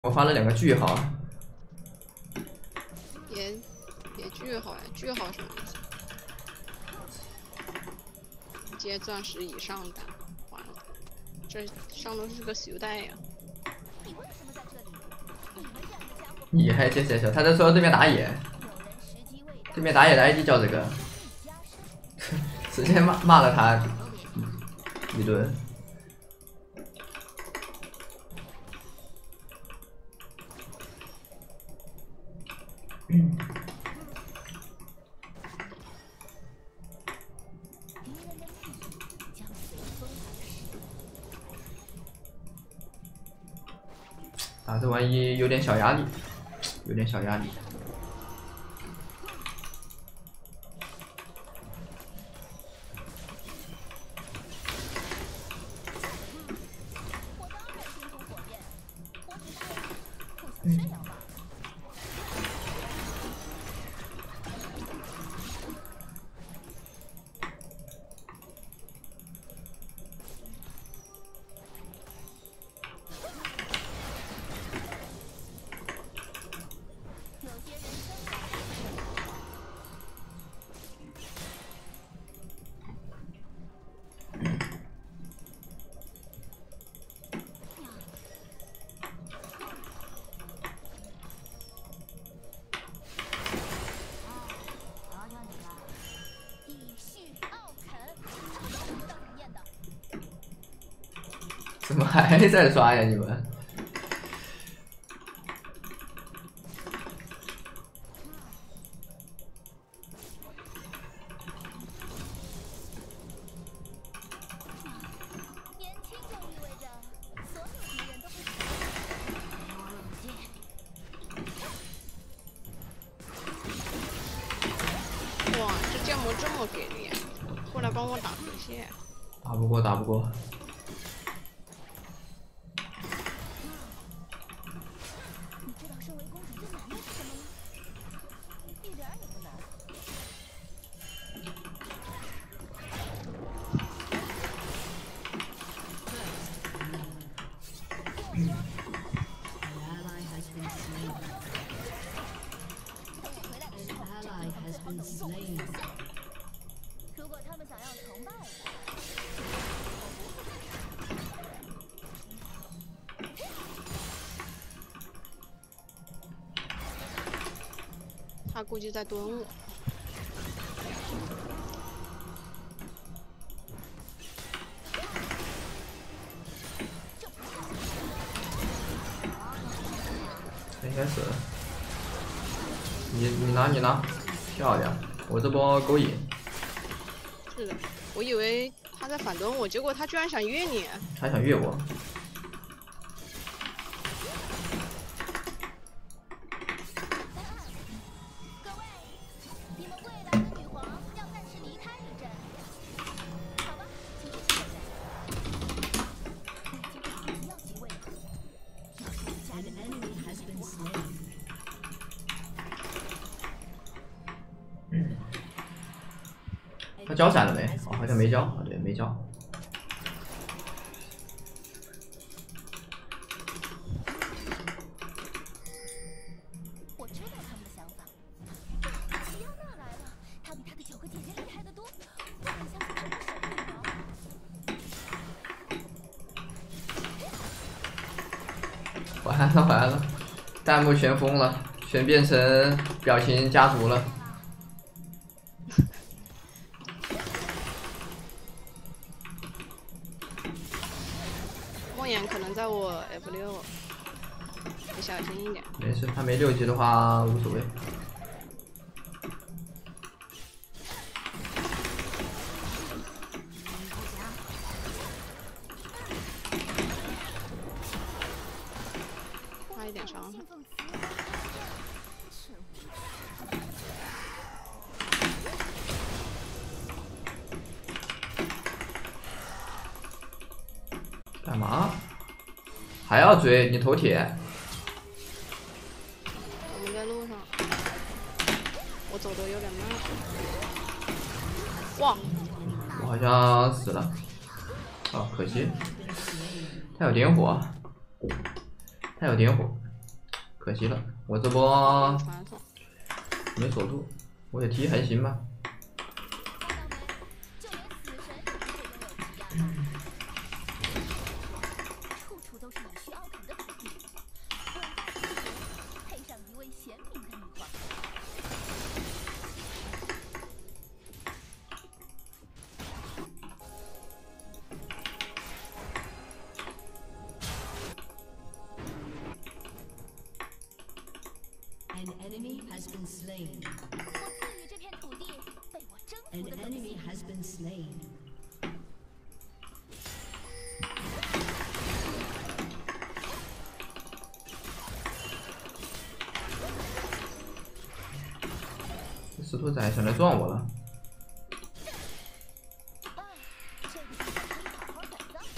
我发了2个句号， 也句号呀，句号什么意思？接钻石以上的，完了，这上头是个袖带呀。 你还接小，他在说对面打野，对面打野的 ID 叫这个，直接骂了他一顿。啊，这万一有点小压力，有点小压力。怎么还在刷呀你们？ 哇，这建模这么给力，过来帮我打河蟹。 打不过，打不过。 如果他们想要崇拜他估计在蹲我。 应该是。你拿，漂亮！我这波勾引。 是的，我以为他在反蹲我，结果他居然想越你。 他想越我。 各位，你们未来的女皇要暂时离开一阵，好吧，请继续备战。要即位了，要是家人的女还是不好。 他交闪了没？哦，好像没交。啊，对，没交。 我知道他们的想法。齐亚娜来了，她比她的9个姐姐厉害得多，不敢相信这是神女王。 完了，弹幕全疯了，全变成表情家族了。 梦魇可能在我 F6，你小心一点。 没事，他没6级的话无所谓。 差一点伤害。 干嘛？还要追？你头铁？ 我们在路上，我走的有点慢。哇！ 我好像死了。哦，可惜。他有点火，他有点火。 可惜了，我这波传送。 没锁住，我也踢还行吧。 处处都是你需奥肯的土地，伟大的帝国配上一位贤明的女皇。 An enemy has been slain. 我赐予这片土地被我征 An 服的东 enemy 西。 has been slain. 这石头子还想来撞我了。 啊，这个地方可以好好改造。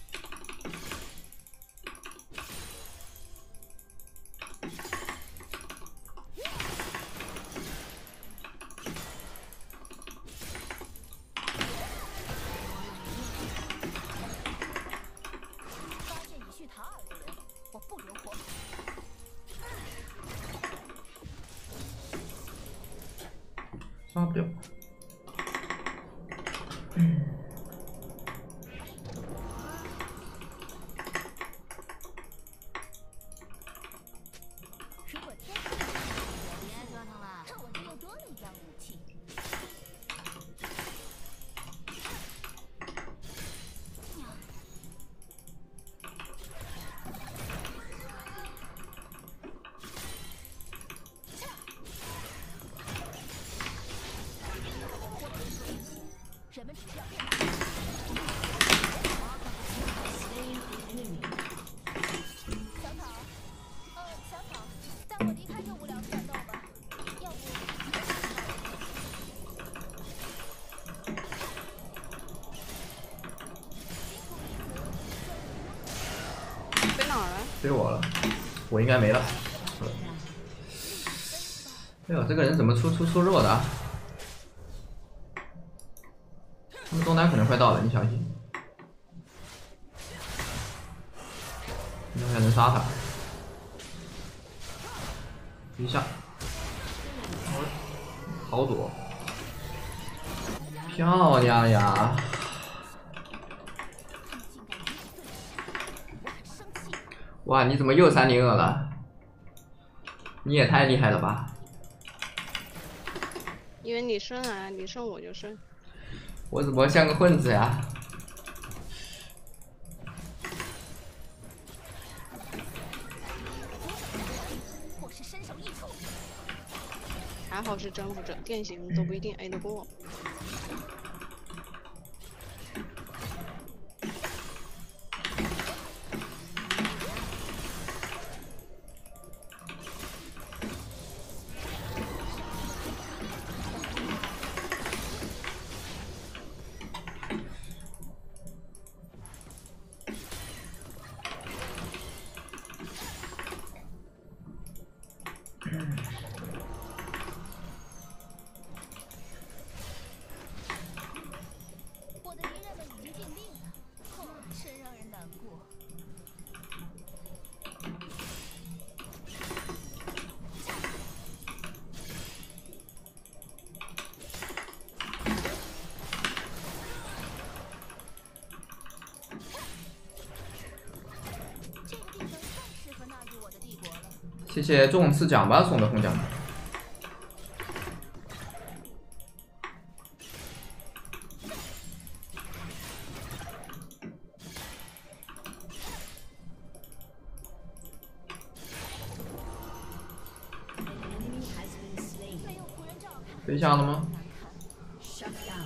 发现已续塔尔的人，我不留活口。 杀不掉。 如果天别折腾了，看我这又多了一样武器。人们只是要变大。 Slain the enemy. 小草，小草，带我离开这无聊的战斗吧，要不飞哪儿了？ 飞我了，我应该没了。哎呦，这个人怎么出肉的啊？他们中单可能快到了，你小心。应该还能杀他。一下，好躲，漂亮呀！ 他们竟敢以对手，我很生气。 哇，你怎么又302了？你也太厉害了吧！ 因为你顺啊，你顺我就顺。 我怎么像个混子呀？ 或是身首异处。 还好是征服者，电刑都不一定 A 得过。 我的敌人们已经尽力了，真让人难过。这个地方太适合纳入我的帝国了。 谢谢重赐奖吧送的红奖。飞下了吗？ Shut down.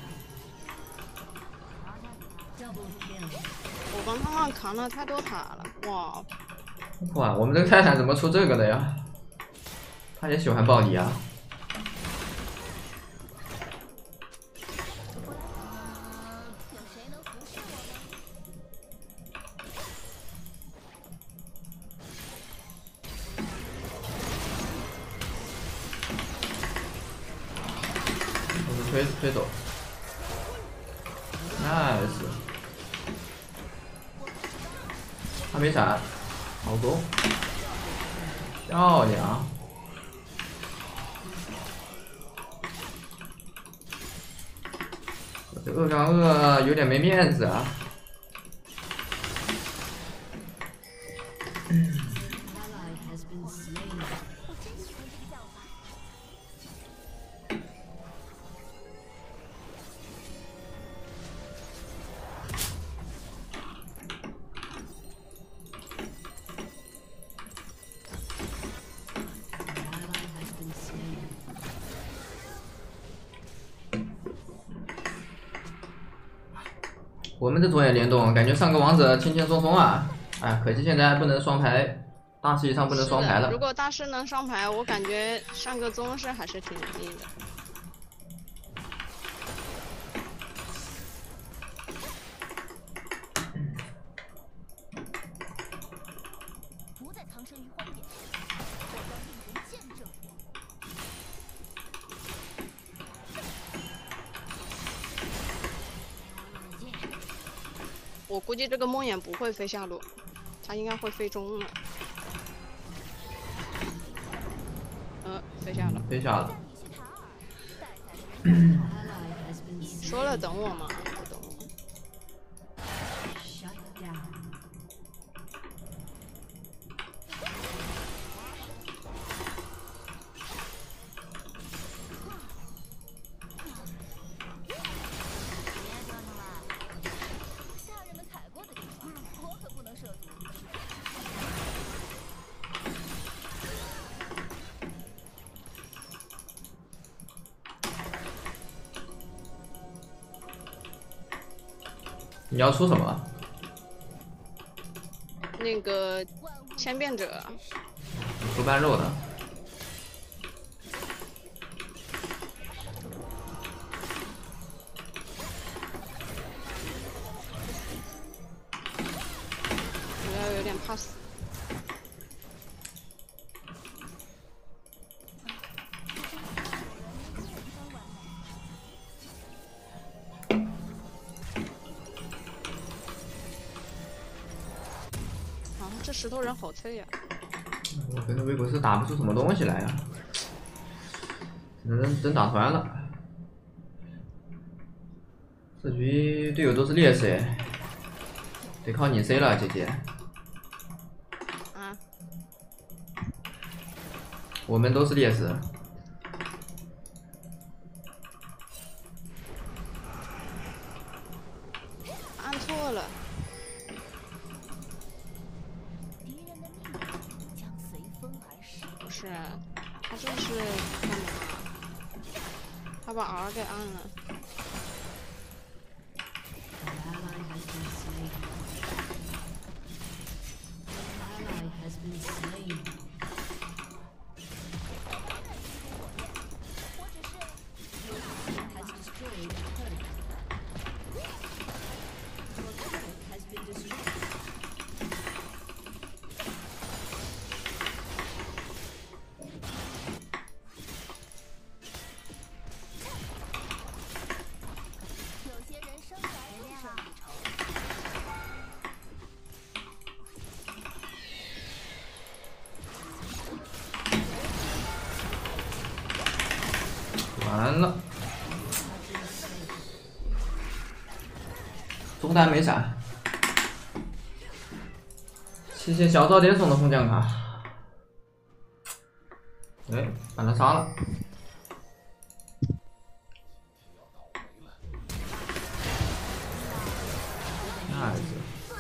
Double kill. 我帮他们扛了太多塔了，哇！ 哇，我们这个泰坦怎么出这个的呀？他也喜欢暴力啊！ 有谁能服侍我吗？ 我是推走 ，nice， 他没闪，好攻， 漂亮！我这恶刚恶有点没面子啊。 Ally has been slain. 我真喜欢这个叫法。 Ally has been slain. 我们的左眼联动，感觉上个王者轻轻松松啊！哎，可惜现在还不能双排，大师以上不能双排了是的如。果大师能双排，我感觉上个宗师还是挺容易的。 不再藏身于荒野，我让令人见证我。 我估计这个梦魇不会飞下路，他应该会飞中了。飞下了。 飞下了。 带你去塔尔，带在了人 Ally has been slain. 说了等我嘛，不等我。 Shut down. 别折腾了，下人们踩过的地方，我可不能涉足。 你要出什么？ 那个千变者， 出半肉的。 我要有点怕死。啊，这石头人好脆呀、 我跟着维古斯打不出什么东西来呀、只能等打团了。这局队友都是劣势哎，得靠你 C 了，姐姐。 啊！ 我们都是劣势。 按错了。 敌人的命运将随风而逝。 不是，他就是干嘛？他把 R 给按了。 An ally has been slain. An ally has been slain. 我只是 Has destroyed a turret. Your turret has been destroyed. 有些人生来就是无仇。 完了，中单没闪，谢谢小早点送的红奖卡。哎，把他杀了。那是，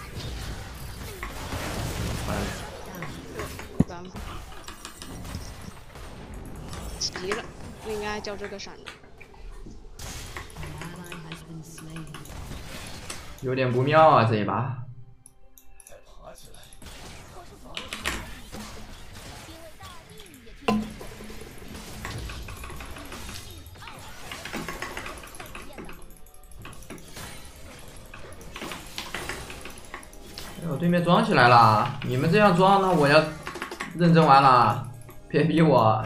完了， 一般吧。急了，不应该叫这个闪的。 An ally has been slain. 有点不妙啊这一把。 我是祖国的人因为大地也听说过。 哎呦，对面装起来了！你们这样装，那我要认真玩了，别逼我。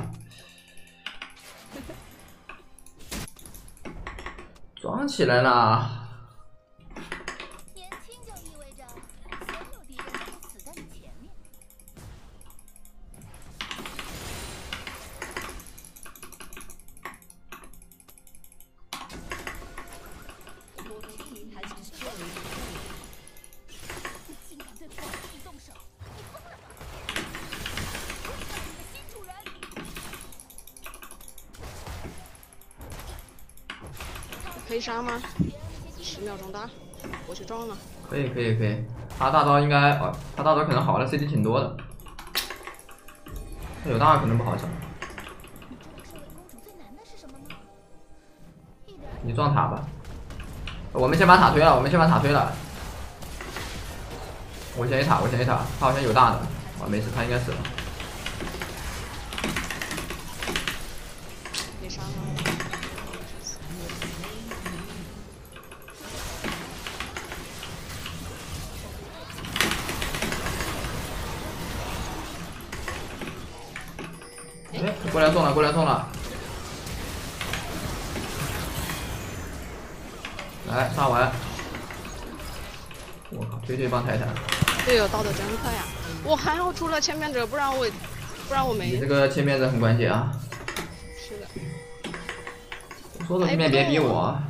装起来了！ 年轻就意味着所有敌人都死在你前面。 可以杀吗？10秒钟大，我去撞了。 可以。他大招应该他大招可能好了 ，CD 挺多的。他有大可能不好抢。你撞塔吧。我们先把塔推了，我先一塔，他好像有大的，没事，他应该死了。 没杀吗？ 哎，过来送了。来杀完。我靠，推帮泰坦。 队友道德真快呀！我还好出了千面者，不然我没。 你这个千面者很关键啊。 是的。 我说的对面别逼我。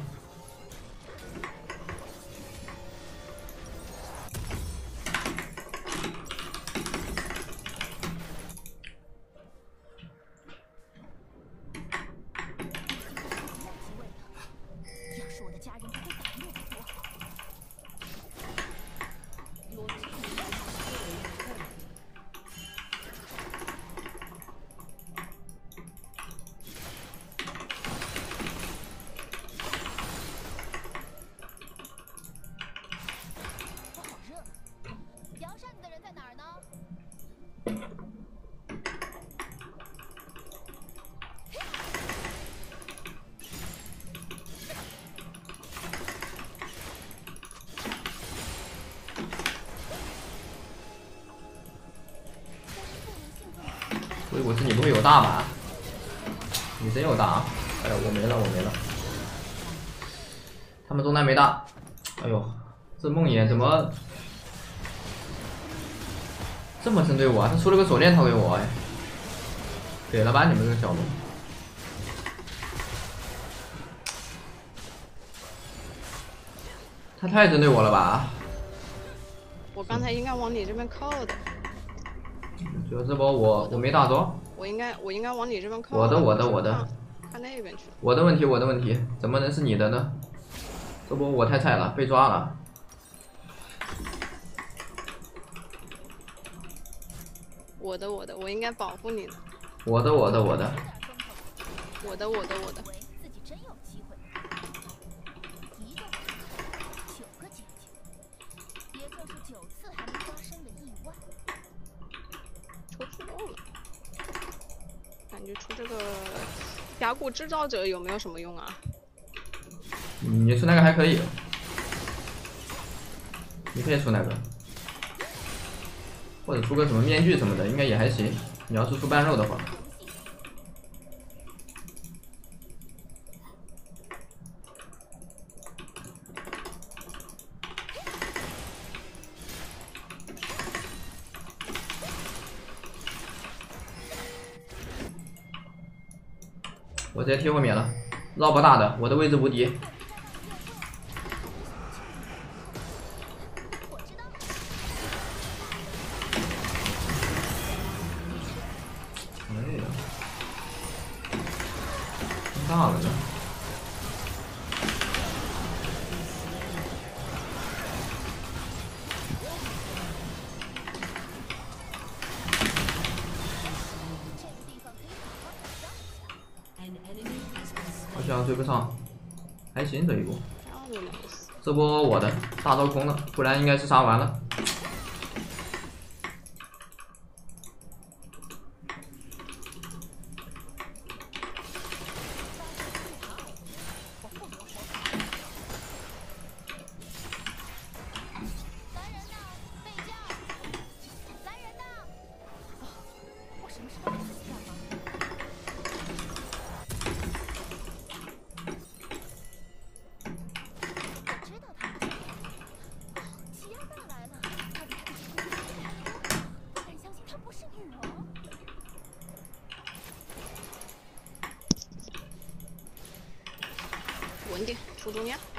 所以我是你不会有大吧？你真有大！哎呦，我没了。他们中单没大。哎呦，这梦魇怎么这么针对我啊？他出了个手链套给我哎，给了吧你们这个小龙。他太针对我了吧？ 我刚才应该往你这边靠的。 就这波我没大招。 我应该往你这边靠。 我的。 看那边去。 我的问题，怎么能是你的呢？这波我太菜了，被抓了。 我的，我应该保护你的。 我的。 自己真有机会。一个9个姐姐，也就是9次还没发生的意外。 抽出肉了，感觉出这个峡谷制造者有没有什么用啊？ 你出那个还可以，你可以出那个，或者出个什么面具什么的，应该也还行。你要是出半肉的话。我直接贴后面了，绕不大的，我的位置无敌。哎呀，太大了呢。好像追不上，还行这一波。这波我的大招空了，不然应该是杀完了。 稳点，出中亚。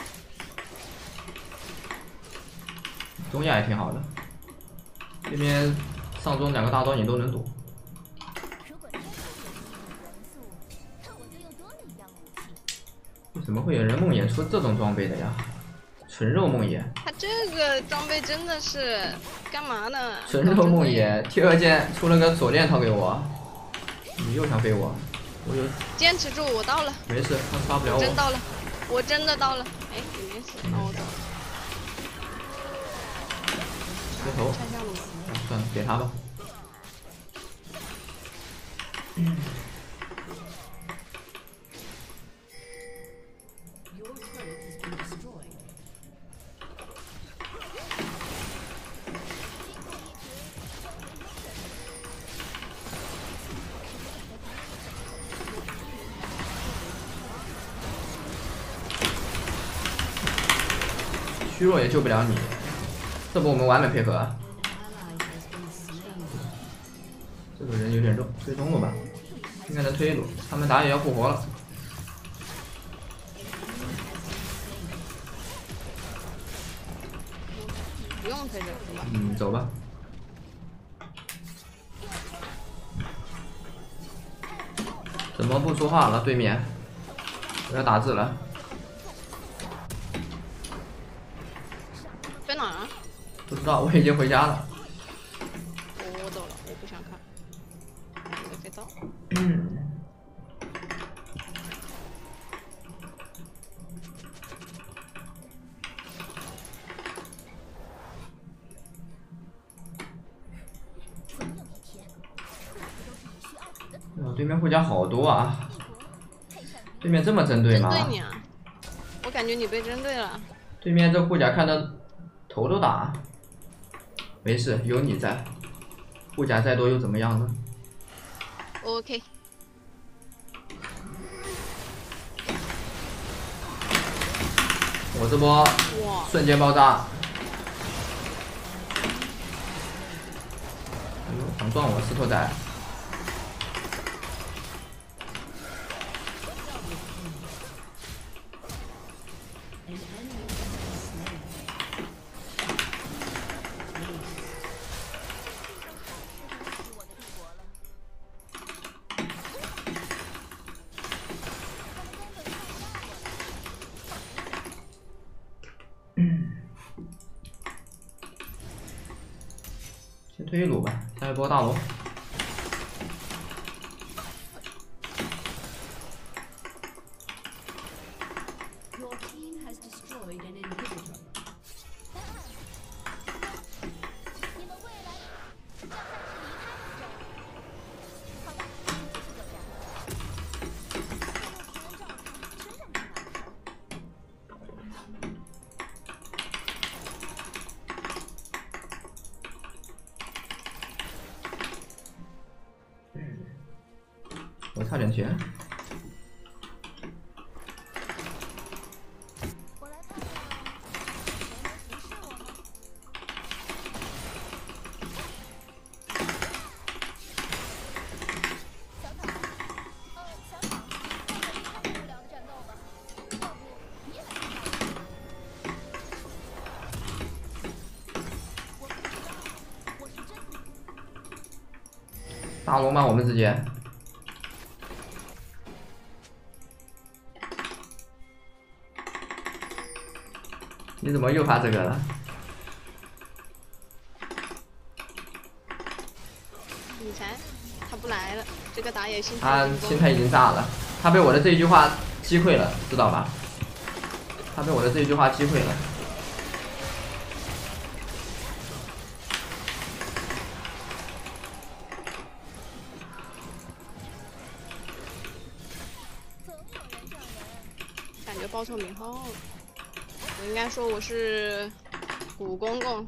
中亚也挺好的，这边上中2个大招你都能躲。 如果天生有这种元素，那我就用多了一样武器。 为什么会有人梦魇出这种装备的呀？纯肉梦魇， 他这个装备真的是干嘛呢？ 纯肉梦魇，T2键出了个锁链套给我，你又想飞我，我有坚持住，我到了， 没事，他杀不了我。 我真到了，我真的到了。哎，你没死，那我走了。 接头， 拆下路吧。 算了，给他吧。 Your turret has been destroyed. 虚弱也救不了你，这不我们完美配合啊。 Ally has been slain. 这个人有点肉，追中路吧，应该能推一路。他们打野要复活了， 不用推着是吧？ 走吧。怎么不说话了？对面，我要打字了。 飞哪儿啊？ 不知道，我已经回家了。 我走了，我不想看。没飞到。 对面护甲好多啊！对面这么针对吗？ 针对你啊！我感觉你被针对了。 对面这护甲看得头都大。没事，有你在，护甲再多又怎么样呢？ OK。 我这波哇！ 瞬间爆炸！哎呦，想撞我石头仔！ An enemy has been slain. Ace. 先推一路吧，下一波大龙。 Your team has destroyed an inhibitor. 你们未来将开始离开宇宙。好吧，继续作战。这又不能照常身上干嘛？ 我差点钱。 我来看看，谁能服侍我吗？小草，小草，看看离开这无聊的战斗吧。要不你也来看看？我不知道，我是真的。 大龙吗？我们直接。 你怎么又发这个了？ 你猜，他不来了，这个打野心他态进攻心态已经炸了，他被我的这一句话击溃了，知道吧？他被我的这一句话击溃了。 总有人叫人。 感觉报错名号了。我应该说我是古公公。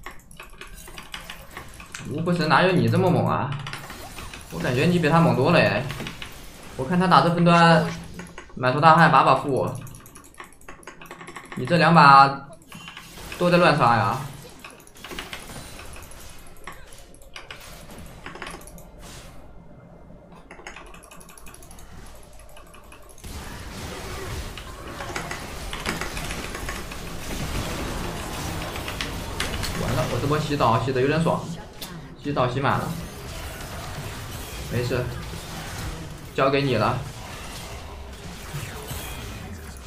吴不神哪有你这么猛啊？我感觉你比他猛多了哎！我看他打这分段，满头大汗，把负，你这2把都在乱杀呀！完了，我这波洗澡洗的有点爽，洗澡洗满了，没事，交给你了。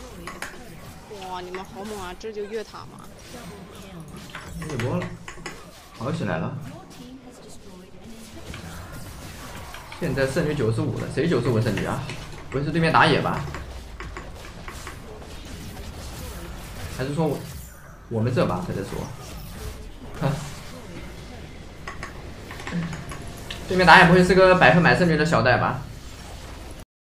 你们好猛啊！这就越塔吗？ 一波了，好起来了。现在胜率95了，谁95胜率啊？不会是对面打野吧？还是说我们这把他在说？哼，对面打野不会是个100%胜率的小戴吧？